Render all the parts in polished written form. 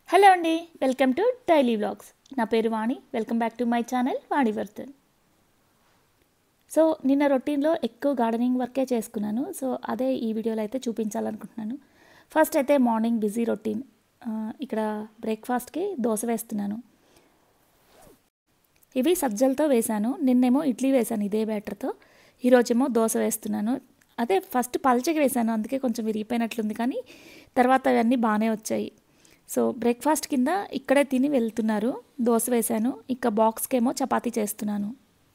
Hello అండి, welcome to daily vlogs. నా పేరు Vani. Welcome back to my channel Vani Vardhan. So నిన్న రొటీన్లో ఎక్కువ గార్డెనింగ్ వర్కే చేసుకున్నాను. సో అదే ఈ వీడియోలో అయితే చూపించాలనుకుంటున్నాను. ఫస్ట్ అయితే మార్నింగ్ బిజీ రొటీన్. ఇక్కడ బ్రేక్ఫాస్ట్కి దోశ వేస్తున్నాను. ఇవి సజ్జలతో వేశాను. నిన్నేమో ఇడ్లీ వేశాను ఇదే బ్యాటర్తో. ఈరోజేమో దోశ వేస్తున్నాను. అదే ఫస్ట్ పల్చగా వేశాను, అందుకే కొంచెం విరిగిపోయినట్లుంది, కానీ తర్వాత అవన్నీ బాగానే వచ్చాయి. సో బ్రేక్ఫాస్ట్ కింద ఇక్కడే తిని వెళ్తున్నారు. దోశ వేశాను. ఇంకా బాక్స్కేమో చపాతీ చేస్తున్నాను.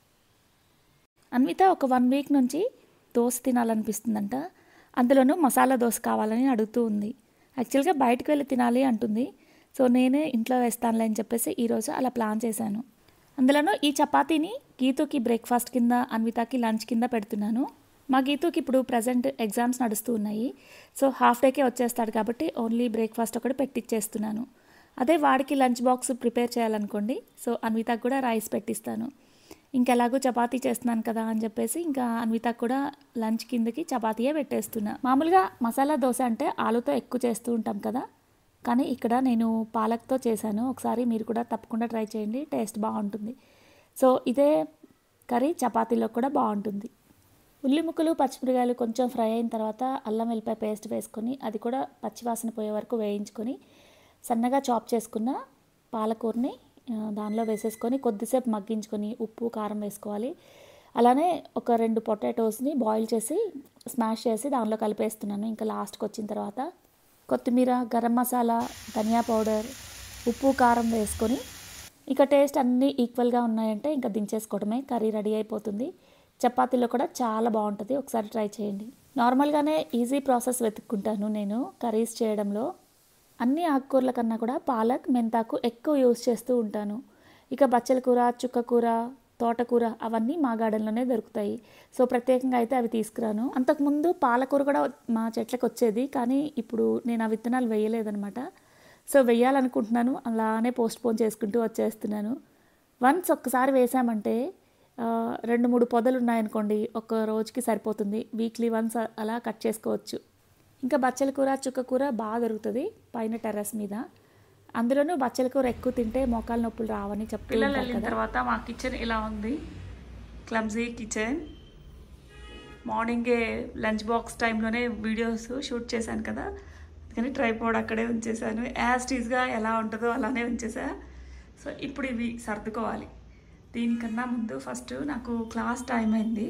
అన్విత ఒక 1 వీక్ నుంచి దోశ తినాలనిపిస్తుందంట. అందులోనూ మసాలా దోశ కావాలని అడుగుతూ ఉంది. యాక్చువల్గా బయటకు వెళ్ళి తినాలి అంటుంది. సో నేనే ఇంట్లో వేస్తానులే అని చెప్పేసి ఈరోజు అలా ప్లాన్ చేశాను. అందులోనూ ఈ చపాతీని గీతుకి బ్రేక్ఫాస్ట్ కింద, అన్వితకి లంచ్ కింద పెడుతున్నాను. మా గీతుకి ఇప్పుడు ప్రజెంట్ ఎగ్జామ్స్ నడుస్తూ ఉన్నాయి. సో హాఫ్ డేకే వచ్చేస్తాడు కాబట్టి ఓన్లీ బ్రేక్ఫాస్ట్ ఒకటి పెట్టిచ్చేస్తున్నాను. అదే వాడికి లంచ్ బాక్స్ ప్రిపేర్ చేయాలనుకోండి, సో అన్వితకు కూడా రైస్ పెట్టిస్తాను. ఇంకెలాగూ చపాతీ చేస్తున్నాను కదా అని చెప్పేసి ఇంకా అన్వితకు కూడా లంచ్ కిందకి చపాతీయే పెట్టేస్తున్నా. మామూలుగా మసాలా దోశ అంటే ఆలుతో ఎక్కువ చేస్తూ ఉంటాం కదా, కానీ ఇక్కడ నేను పాలక్తో చేశాను. ఒకసారి మీరు కూడా తప్పకుండా ట్రై చేయండి, టేస్ట్ బాగుంటుంది. సో ఇదే కర్రీ చపాతీలో కూడా బాగుంటుంది. ఉల్లి ముక్కలు, పచ్చిమిరకాయలు కొంచెం ఫ్రై అయిన తర్వాత అల్లం వెల్లిపాయ పేస్ట్ వేసుకొని అది కూడా పచ్చివాసన పోయే వరకు వేయించుకొని సన్నగా చాప్ చేసుకున్న పాలకూరని దానిలో వేసేసుకొని కొద్దిసేపు మగ్గించుకొని ఉప్పు, కారం వేసుకోవాలి. అలానే ఒక 2 పొటాటోస్ని బాయిల్ చేసి స్మాష్ చేసి దానిలో కలిపేస్తున్నాను. ఇంకా లాస్ట్కి వచ్చిన తర్వాత కొత్తిమీర, గరం మసాలా, ధనియా పౌడర్, ఉప్పు, కారం వేసుకొని ఇక టేస్ట్ అన్నీ ఈక్వల్గా ఉన్నాయంటే ఇంకా దించేసుకోవడమే. కర్రీ రెడీ అయిపోతుంది. చపాతీలో కూడా చాలా బాగుంటుంది, ఒకసారి ట్రై చేయండి. నార్మల్గానే ఈజీ ప్రాసెస్ వెతుక్కుంటాను నేను కర్రీస్ చేయడంలో. అన్ని ఆకుకూరల కన్నా కూడా పాలక్, మెంతాకు ఎక్కువ యూజ్ చేస్తూ ఉంటాను. ఇక బచ్చల కూర, చుక్కకూర, తోటకూర అవన్నీ మా గార్డెన్లోనే దొరుకుతాయి. సో ప్రత్యేకంగా అయితే అవి తీసుకురాను. అంతకుముందు పాలకూర కూడా మా చెట్లకు వచ్చేది, కానీ ఇప్పుడు నేను ఆ విత్తనాలు వేయలేదనమాట. సో వేయాలనుకుంటున్నాను, అలానే పోస్ట్పోన్ చేసుకుంటూ వచ్చేస్తున్నాను. వన్స్ ఒక్కసారి వేసామంటే 2-3 పొదలు ఉన్నాయనుకోండి, ఒక రోజుకి సరిపోతుంది. వీక్లీ వన్స్ అలా కట్ చేసుకోవచ్చు. ఇంకా బచ్చల కూర, చుక్కకూర బాగా దొరుకుతుంది పైన టెర్రస్ మీద. అందులోనూ బచ్చల కూర ఎక్కువ తింటే మోకాలు నొప్పులు రావని చెప్తూ పిల్లలు వెళ్ళిన తర్వాత మా కిచెన్ ఇలా ఉంది. Clumsy kitchen. మార్నింగే లంచ్ బాక్స్ టైంలోనే వీడియోస్ షూట్ చేశాను కదా, కానీ ట్రైపాడ్ అక్కడే ఉంచేసాను. యాజ్ టీజ్గా ఎలా ఉంటుందో అలానే ఉంచేసా. సో ఇప్పుడు ఇవి సర్దుకోవాలి. దీనికన్నా ముందు ఫస్ట్ నాకు క్లాస్ టైం అయింది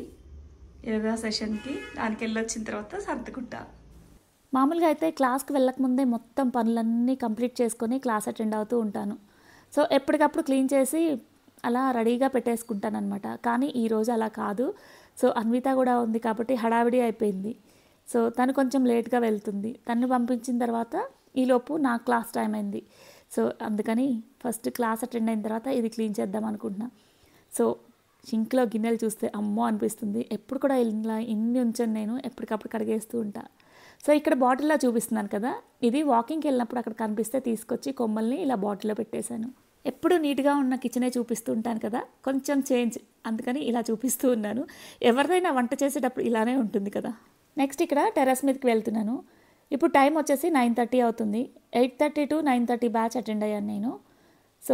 యోగా సెషన్కి. దానికి వెళ్ళొచ్చిన తర్వాత సర్దుకుంటా. మామూలుగా అయితే క్లాస్కి వెళ్ళకముందే మొత్తం పనులన్నీ కంప్లీట్ చేసుకొని క్లాస్ అటెండ్ అవుతూ ఉంటాను. సో ఎప్పటికప్పుడు క్లీన్ చేసి అలా రెడీగా పెట్టేసుకుంటాను అనమాట. కానీ ఈరోజు అలా కాదు. సో అన్విత కూడా ఉంది కాబట్టి హడావిడి అయిపోయింది. సో తను కొంచెం లేట్గా వెళ్తుంది. తను పంపించిన తర్వాత ఈలోపు నా క్లాస్ టైం అయింది. సో అందుకని ఫస్ట్ క్లాస్ అటెండ్ అయిన తర్వాత ఇది క్లీన్ చేద్దాం అనుకుంటున్నా. సో సింక్లో గిన్నెలు చూస్తే అమ్మో అనిపిస్తుంది. ఎప్పుడు కూడా ఇలా ఇన్ని ఉంచాను నేను, ఎప్పటికప్పుడు కడిగేస్తూ ఉంటా. సో ఇక్కడ బాటిల్లో చూపిస్తున్నాను కదా, ఇది వాకింగ్కి వెళ్ళినప్పుడు అక్కడ కనిపిస్తే తీసుకొచ్చి కొమ్మల్ని ఇలా బాటిల్లో పెట్టేశాను. ఎప్పుడు నీట్గా ఉన్న కిచెనే చూపిస్తూ ఉంటాను కదా, కొంచెం చేంజ్, అందుకని ఇలా చూపిస్తూ ఉన్నాను. ఎవరిదైనా వంట చేసేటప్పుడు ఇలానే ఉంటుంది కదా. నెక్స్ట్ ఇక్కడ టెర్రస్ మీదకి వెళ్తున్నాను. ఇప్పుడు టైం వచ్చేసి 9:30 అవుతుంది. 8:30 to 9:30 బ్యాచ్ అటెండ్ అయ్యాను నేను. సో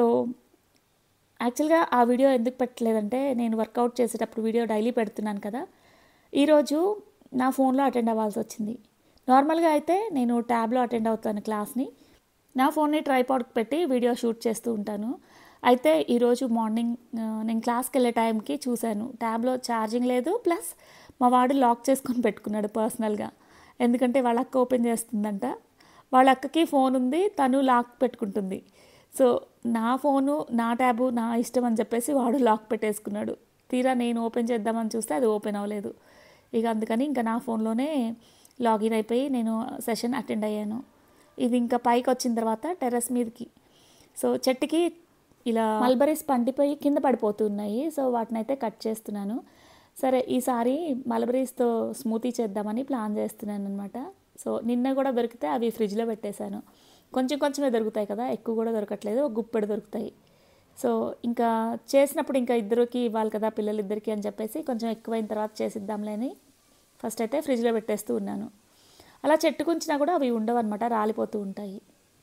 యాక్చువల్గా ఆ వీడియో ఎందుకు పెట్టలేదంటే, నేను వర్కౌట్ చేసేటప్పుడు వీడియో డైలీ పెడుతున్నాను కదా, ఈరోజు నా ఫోన్లో అటెండ్ అవ్వాల్సి వచ్చింది. నార్మల్గా అయితే నేను ట్యాబ్లో అటెండ్ అవుతాను క్లాస్ని. నా ఫోన్ని ట్రైపాడ్కి పెట్టి వీడియో షూట్ చేస్తూ ఉంటాను. అయితే ఈరోజు మార్నింగ్ నేను క్లాస్కి వెళ్ళే టైంకి చూశాను ట్యాబ్లో ఛార్జింగ్ లేదు, ప్లస్ మా వాడు లాక్ చేసుకొని పెట్టుకున్నాడు పర్సనల్గా. ఎందుకంటే వాళ్ళ అక్క ఓపెన్ చేస్తుందంట. వాళ్ళ అక్కకి ఫోన్ ఉంది, తను లాక్ పెట్టుకుంటుంది. సో నా ఫోను, నా ట్యాబు నా ఇష్టం అని చెప్పేసి వాడు లాక్ పెట్టేసుకున్నాడు. తీరా నేను ఓపెన్ చేద్దామని చూస్తే అది ఓపెన్ అవ్వలేదు. ఇక అందుకని ఇంకా నా ఫోన్లోనే లాగిన్ అయిపోయి నేను సెషన్ అటెండ్ అయ్యాను. ఇది ఇంకా పైకి వచ్చిన తర్వాత టెర్రస్ మీదకి, సో చెట్టుకి ఇలా మల్బరీస్ పండిపోయి కింద పడిపోతున్నాయి. సో వాటిని అయితే కట్ చేస్తున్నాను. సరే ఈసారి మల్బరీస్తో స్మూతీ చేద్దామని ప్లాన్ చేస్తున్నాను అనమాట. సో నిన్న కూడా దొరికితే అవి ఫ్రిడ్జ్లో పెట్టేశాను. కొంచెం కొంచెమే దొరుకుతాయి కదా, ఎక్కువ కూడా దొరకట్లేదు, ఒక గుప్పెడు దొరుకుతాయి. సో ఇంకా చేసినప్పుడు ఇంకా ఇద్దరికి ఇవ్వాలి కదా, పిల్లలిద్దరికి అని చెప్పేసి కొంచెం ఎక్కువైన తర్వాత చేసిద్దాంలే అని ఫస్ట్ అయితే ఫ్రిడ్జ్లో పెట్టేస్తూ ఉన్నాను. అలా చెట్టుకుంచినా కూడా అవి ఉండవు అనమాట, రాలిపోతూ ఉంటాయి.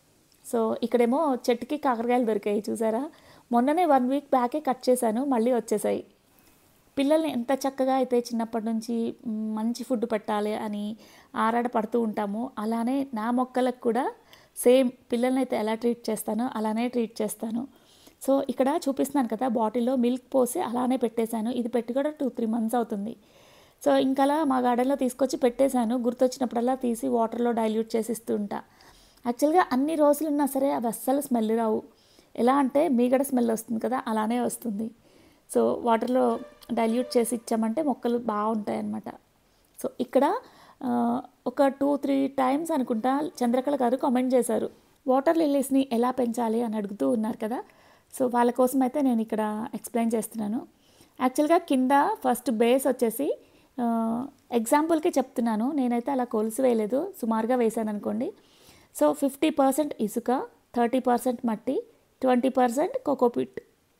సో ఇక్కడేమో చెట్టుకి కాకరకాయలు దొరికాయి చూసారా. మొన్ననే 1 వీక్ బ్యాకే కట్ చేశాను, మళ్ళీ వచ్చేసాయి. పిల్లల్ని ఎంత చక్కగా అయితే చిన్నప్పటి నుంచి మంచి ఫుడ్ పెట్టాలి అని ఆరాట పడుతూ ఉంటామో, అలానే నా మొక్కలకు కూడా సేమ్ పిల్లల్ని అయితే ఎలా ట్రీట్ చేస్తానో అలానే ట్రీట్ చేస్తాను. సో ఇక్కడ చూపిస్తున్నాను కదా, బాటిల్లో మిల్క్ పోసి అలానే పెట్టేశాను. ఇది పెట్టి కూడా 2-3 మంత్స్ అవుతుంది. సో ఇంకలా మా గార్డెన్లో తీసుకొచ్చి పెట్టేశాను. గుర్తొచ్చినప్పుడల్లా తీసి వాటర్లో డైల్యూట్ చేసి ఇస్తూ ఉంటా. యాక్చువల్గా అన్ని రోజులున్నా సరే అవి అస్సలు స్మెల్ రావు. ఎలా అంటే మీగడ స్మెల్ వస్తుంది కదా, అలానే వస్తుంది. సో వాటర్లో డైల్యూట్ చేసి ఇచ్చామంటే మొక్కలు బాగుంటాయి అన్నమాట. సో ఇక్కడ ఒక 2-3 టైమ్స్ అనుకుంటా చంద్రకళ గారు కామెంట్ చేశారు, వాటర్ లిల్లీస్ని ఎలా పెంచాలి అని అడుగుతూ ఉన్నారు కదా. సో వాళ్ళ కోసం అయితే నేను ఇక్కడ ఎక్స్ప్లెయిన్ చేస్తున్నాను. యాక్చువల్గా కింద ఫస్ట్ బేస్ వచ్చేసి ఎగ్జాంపుల్కి చెప్తున్నాను, నేనైతే అలా కొలిసి వేయలేదు, సుమారుగా వేసాను అనుకోండి. సో 50% ఇసుక, 30% మట్టి, 20% కోకోపిట్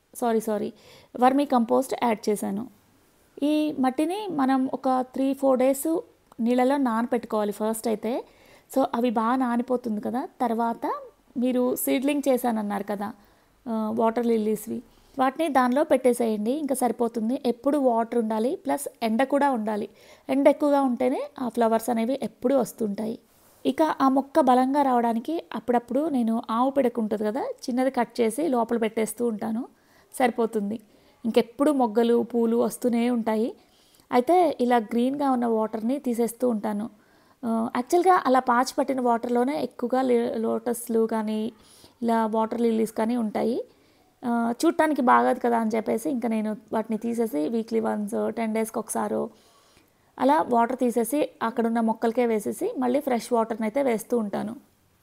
వర్మీ కంపోస్ట్ యాడ్ చేశాను. ఈ మట్టిని మనం ఒక 3-4 డేస్ నీళ్ళలో నానపెట్టుకోవాలి ఫస్ట్ అయితే. సో అవి బాగా నానిపోతుంది కదా, తర్వాత మీరు సీడ్లింగ్ చేశానన్నారు కదా వాటర్ లిల్లీస్వి, వాటిని దానిలో పెట్టేసేయండి, ఇంకా సరిపోతుంది. ఎప్పుడు వాటర్ ఉండాలి, ప్లస్ ఎండ కూడా ఉండాలి. ఎండ ఎక్కువగా ఉంటేనే ఆ ఫ్లవర్స్ అనేవి ఎప్పుడూ వస్తుంటాయి. ఇక ఆ మొక్క బలంగా రావడానికి అప్పుడప్పుడు నేను ఆవు పిడక ఉంటుంది కదా, చిన్నది కట్ చేసి లోపల పెట్టేస్తూ ఉంటాను, సరిపోతుంది. ఇంకెప్పుడు మొగ్గలు పూలు వస్తూనే ఉంటాయి. అయితే ఇలా గ్రీన్గా ఉన్న వాటర్ని తీసేస్తూ ఉంటాను. యాక్చువల్గా అలా పాచి పట్టిన వాటర్లోనే ఎక్కువగా లోటస్లు కానీ ఇలా వాటర్ లిల్లీస్ కానీ ఉంటాయి. చూడటానికి బాగోదు కదా అని చెప్పేసి ఇంకా నేను వాటిని తీసేసి వీక్లీ వన్స్ 10 డేస్కి ఒకసారో అలా వాటర్ తీసేసి అక్కడున్న మొక్కలకే వేసేసి మళ్ళీ ఫ్రెష్ వాటర్ని అయితే వేస్తూ ఉంటాను.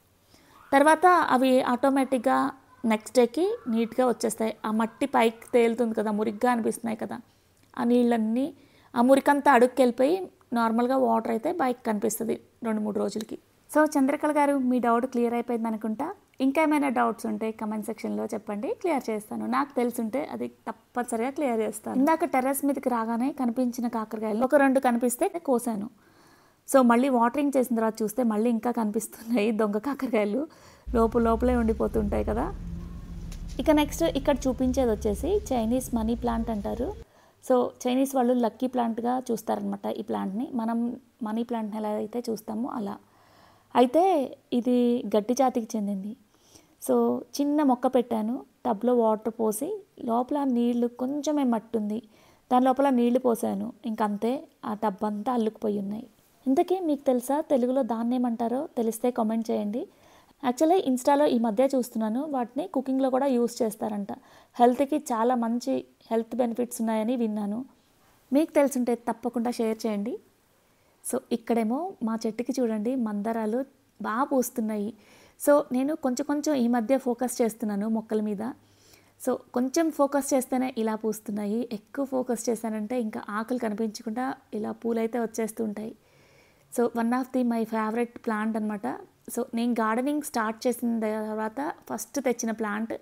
తర్వాత అవి ఆటోమేటిక్గా నెక్స్ట్ డేకి నీట్గా వచ్చేస్తాయి. ఆ మట్టి పైకి తేలుతుంది కదా, మురిగ్గా అనిపిస్తున్నాయి కదా, ఆ నీళ్ళన్నీ ఆ మురికంతా అడుగుకి వెళ్ళిపోయి నార్మల్గా వాటర్ అయితే బయటకు కనిపిస్తుంది 2-3 రోజులకి. సో చంద్రకళ గారు, మీ డౌట్ క్లియర్ అయిపోయింది అనుకుంటా. ఇంకా ఏమైనా డౌట్స్ ఉంటే కమెంట్ సెక్షన్లో చెప్పండి, క్లియర్ చేస్తాను. నాకు తెలుసుంటే అది తప్పనిసరిగా క్లియర్ చేస్తాను. ఇందాక టెర్రస్ మీదకి రాగానే కనిపించిన కాకరకాయలు ఒక 2 కనిపిస్తే కోసాను. సో మళ్ళీ వాటరింగ్ చేసిన తర్వాత చూస్తే మళ్ళీ ఇంకా కనిపిస్తున్నాయి దొంగ కాకరకాయలు, లోపలే ఉండిపోతుంటాయి కదా. ఇక నెక్స్ట్ ఇక్కడ చూపించేది వచ్చేసి చైనీస్ మనీ ప్లాంట్ అంటారు. సో చైనీస్ వాళ్ళు లక్కీ ప్లాంట్గా చూస్తారనమాట ఈ ప్లాంట్ని. మనం మనీ ప్లాంట్ని ఎలా అయితే చూస్తామో అలా. అయితే ఇది గడ్డి జాతికి చెందింది. సో చిన్న మొక్క పెట్టాను, టబ్లో వాటర్ పోసి, లోపల నీళ్లు కొంచెమే మట్టి ఉంది, దాని లోపల నీళ్లు పోసాను, ఇంకంతే ఆ టబ్ అంతా అల్లుకుపోయి ఉన్నాయి. ఇంతకీ మీకు తెలుసా తెలుగులో దాన్ని ఏమంటారో తెలిస్తే కామెంట్ చేయండి. యాక్చువల్లీ ఇన్స్టాలో ఈ మధ్య చూస్తున్నాను, వాటిని కుకింగ్లో కూడా యూస్ చేస్తారంట. హెల్త్కి చాలా మంచి హెల్త్ బెనిఫిట్స్ ఉన్నాయని విన్నాను. మీకు తెలుసుంటే తప్పకుండా షేర్ చేయండి. సో ఇక్కడేమో మా చెట్టుకి చూడండి మందారాలు బాగా పూస్తున్నాయి. సో నేను కొంచెం ఈ మధ్య ఫోకస్ చేస్తున్నాను మొక్కల మీద. సో కొంచెం ఫోకస్ చేస్తేనే ఇలా పూస్తున్నాయి, ఎక్కువ ఫోకస్ చేశానంటే ఇంకా ఆకులు కనిపించకుండా ఇలా పూలైతే వచ్చేస్తూ ఉంటాయి. So one of the my favourite plant అనమాట. సో నేను గార్డెనింగ్ స్టార్ట్ చేసిన తర్వాత ఫస్ట్ తెచ్చిన ప్లాంట్.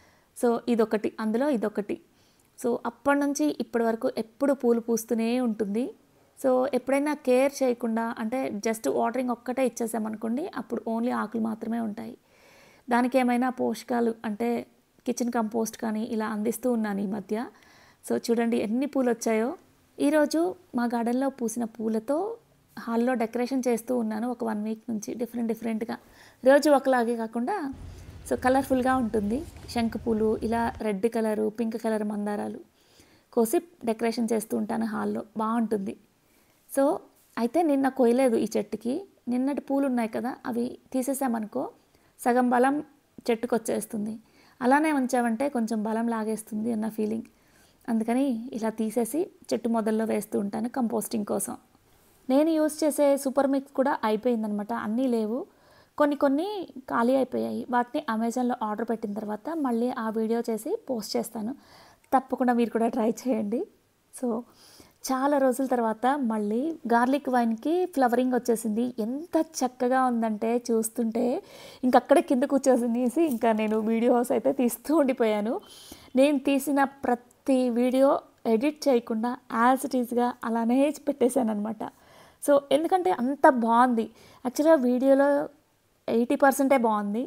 సో ఇదొకటి, అందులో ఇదొకటి. సో అప్పటి నుంచి ఇప్పటి వరకు ఎప్పుడు పూలు పూస్తూనే ఉంటుంది. సో ఎప్పుడైనా కేర్ చేయకుండా అంటే జస్ట్ వాటరింగ్ ఒక్కటే ఇచ్చేసామనుకోండి, అప్పుడు ఓన్లీ ఆకులు మాత్రమే ఉంటాయి. దానికి ఏమైనా పోషకాలు అంటే కిచెన్ కంపోస్ట్ కానీ ఇలా అందిస్తూ ఉన్నాను ఈ మధ్య. సో చూడండి ఎన్ని పూలు వచ్చాయో. ఈరోజు మా గార్డెన్లో పూసిన పూలతో హాల్లో డెకరేషన్ చేస్తూ ఉన్నాను ఒక 1 వీక్ నుంచి. డిఫరెంట్గా రోజు ఒకలాగే కాకుండా సో కలర్ఫుల్గా ఉంటుంది. శంఖపూలు, ఇలా రెడ్ కలరు, పింక్ కలర్ మందారాలు కోసి డెకరేషన్ చేస్తూ ఉంటాను హాల్లో, బాగుంటుంది. సో అయితే నిన్న కొయ్యలేదు ఈ చెట్టుకి. నిన్నటి పూలు ఉన్నాయి కదా, అవి తీసేసామనుకో సగం బలం చెట్టుకు వచ్చేస్తుంది. అలానే ఉంచామంటే కొంచెం బలం లాగేస్తుంది అన్న ఫీలింగ్. అందుకని ఇలా తీసేసి చెట్టు మొదల్లో వేస్తూ ఉంటాను కంపోస్టింగ్ కోసం. నేను యూస్ చేసే సూపర్ మిక్స్ కూడా అయిపోయిందనమాట, అన్నీ లేవు, కొన్ని ఖాళీ అయిపోయాయి. వాటిని అమెజాన్లో ఆర్డర్ పెట్టిన తర్వాత మళ్ళీ ఆ వీడియో చేసి పోస్ట్ చేస్తాను, తప్పకుండా మీరు కూడా ట్రై చేయండి. సో చాలా రోజుల తర్వాత మళ్ళీ గార్లిక్ వైన్కి ఫ్లవరింగ్ వచ్చేసింది. ఎంత చక్కగా ఉందంటే చూస్తుంటే ఇంకక్కడే కింద కూర్చోనేసి ఇంకా నేను వీడియోస్ అయితే తీస్తూ ఉండిపోయాను. నేను తీసిన ప్రతి వీడియో ఎడిట్ చేయకుండా యాజ్ ఇట్ ఈజ్గా అలానే పెట్టేశాను అనమాట. సో ఎందుకంటే అంత బాగుంది. యాక్చువల్గా వీడియోలో 80% బాగుంది,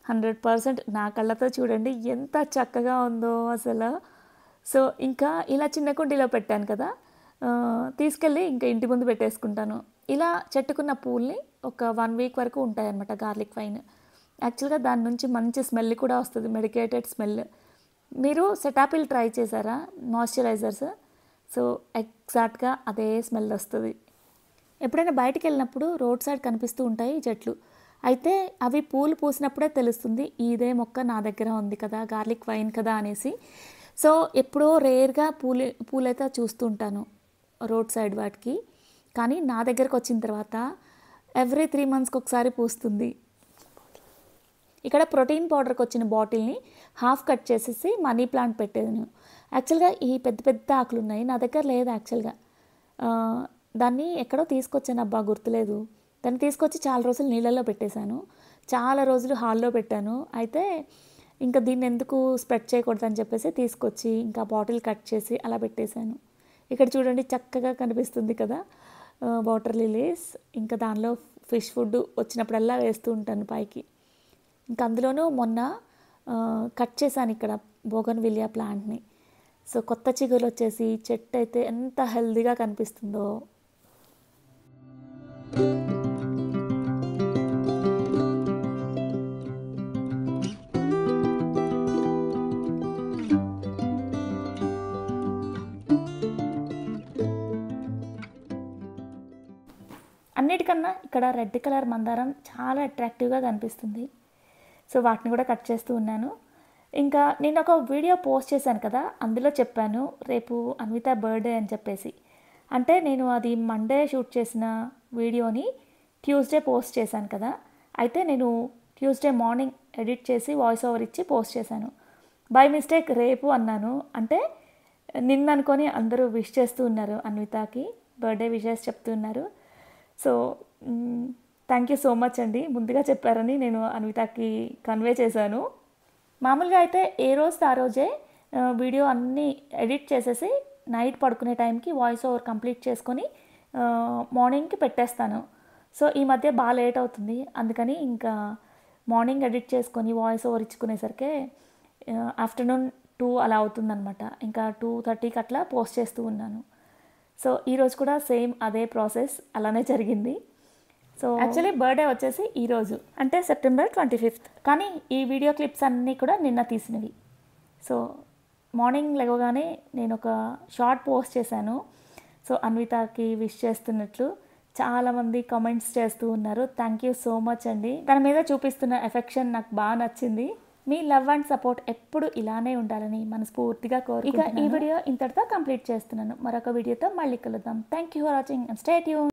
100% నా కళ్ళతో చూడండి ఎంత చక్కగా ఉందో అసలు. సో ఇంకా ఇలా చిన్న కుండీలో పెట్టాను కదా, తీసుకెళ్ళి ఇంకా ఇంటి ముందు పెట్టేసుకుంటాను. ఇలా చెట్టుకున్న పూల్ని ఒక 1 వీక్ వరకు ఉంటాయన్నమాట గార్లిక్ వైన్. యాక్చువల్గా దాని నుంచి మంచి స్మెల్ కూడా వస్తుంది, మెడికేటెడ్ స్మెల్. మీరు సెటాపిల్ ట్రై చేశారా మాయిశ్చరైజర్స్? సో ఎగ్జాక్ట్గా అదే స్మెల్ వస్తుంది. ఎప్పుడైనా బయటికి వెళ్ళినప్పుడు రోడ్ సైడ్ కనిపిస్తూ ఉంటాయి చెట్లు. అయితే అవి పూలు పూసినప్పుడే తెలుస్తుంది ఇదే మొక్క నా దగ్గర ఉంది కదా, గార్లిక్ వైన్ కదా అనేసి. సో ఎప్పుడో రేర్గా పూలైతే చూస్తూ ఉంటాను రోడ్ సైడ్ వాటికి. కానీ నా దగ్గరకు వచ్చిన తర్వాత ఎవ్రీ 3 మంత్స్కి ఒకసారి పూస్తుంది. ఇక్కడ ప్రోటీన్ పౌడర్కి వచ్చిన బాటిల్ని హాఫ్ కట్ చేసేసి మనీ ప్లాంట్ పెట్టేది. యాక్చువల్గా ఈ పెద్ద పెద్ద ఆకులు ఉన్నాయి, నా దగ్గర లేదు యాక్చువల్గా. దాన్ని ఎక్కడో తీసుకొచ్చాను, అబ్బా గుర్తులేదు. దాన్ని తీసుకొచ్చి చాలా రోజులు నీళ్ళల్లో పెట్టేశాను, చాలా రోజులు హాల్లో పెట్టాను. అయితే ఇంకా దీన్ని ఎందుకు స్ప్రెడ్ చేయకూడదని చెప్పేసి తీసుకొచ్చి ఇంకా బాటిల్ కట్ చేసి అలా పెట్టేశాను. ఇక్కడ చూడండి చక్కగా కనిపిస్తుంది కదా వాటర్ లిలీస్. ఇంకా దానిలో ఫిష్ ఫుడ్ వచ్చినప్పుడల్లా వేస్తూ ఉంటాను పైకి. ఇంకా అందులోనూ మొన్న కట్ చేశాను ఇక్కడ బోగన్విలియా ప్లాంట్ని. సో కొత్త చిగురు వచ్చేసి చెట్టు అయితే ఎంత హెల్దీగా కనిపిస్తుందో. అన్నిటికన్నా ఇక్కడ రెడ్ కలర్ మందారం చాలా అట్రాక్టివ్గా కనిపిస్తుంది. సో వాటిని కూడా కట్ చేస్తూ ఉన్నాను. ఇంకా నేను ఒక వీడియో పోస్ట్ చేశాను కదా, అందులో చెప్పాను రేపు అన్విత బర్త్డే అని చెప్పేసి. అంటే నేను అది మండే షూట్ చేసిన వీడియోని ట్యూస్డే పోస్ట్ చేశాను కదా. అయితే నేను ట్యూస్డే మార్నింగ్ ఎడిట్ చేసి వాయిస్ ఓవర్ ఇచ్చి పోస్ట్ చేశాను. బై మిస్టేక్ రేపు అన్నాను, అంటే నిన్న అనుకొని అందరూ విష్ చేస్తూ ఉన్నారు, అన్వితకి బర్త్డే విషెస్ చెప్తున్నారు. So thank you so much అండి, ముందుగా చెప్పారని నేను అన్వితకి కన్వే చేశాను. మామూలుగా అయితే ఏ రోజు ఆ రోజే వీడియో అన్నీ ఎడిట్ చేసేసి నైట్ పడుకునే టైంకి వాయిస్ ఓవర్ కంప్లీట్ చేసుకొని మార్నింగ్కి పెట్టేస్తాను. సో ఈ మధ్య బాగా లేట్ అవుతుంది, అందుకని ఇంకా మార్నింగ్ ఎడిట్ చేసుకొని వాయిస్ ఓవర్ ఇచ్చుకునేసరికి ఆఫ్టర్నూన్ 2 అలా అవుతుందన్నమాట. ఇంకా 2:30కి అట్లా పోస్ట్ చేస్తూ ఉన్నాను. సో ఈరోజు కూడా సేమ్ అదే ప్రాసెస్ అలానే జరిగింది. సో యాక్చువల్లీ బర్త్డే వచ్చేసి ఈరోజు అంటే సెప్టెంబర్ 25th, కానీ ఈ వీడియో క్లిప్స్ అన్నీ కూడా నిన్న తీసినవి. సో మార్నింగ్ లేవగానే నేను ఒక షార్ట్ పోస్ట్ చేశాను. సో అన్వితకి విష్ చేస్తున్నట్లు చాలామంది కామెంట్స్ చేస్తూ ఉన్నారు. థ్యాంక్ యూ సో మచ్ అండి. తన మీద చూపిస్తున్న ఎఫెక్షన్ నాకు బాగా నచ్చింది. మీ లవ్ అండ్ సపోర్ట్ ఎప్పుడు ఇలానే ఉండాలని మనస్ఫూర్తిగా కోరుకుంటున్నాను. ఇక ఈ వీడియో ఇంతటితో కంప్లీట్ చేస్తున్నాను. మరొక వీడియోతో మళ్ళీ కలుద్దాం. Thank you for watching and stay tune.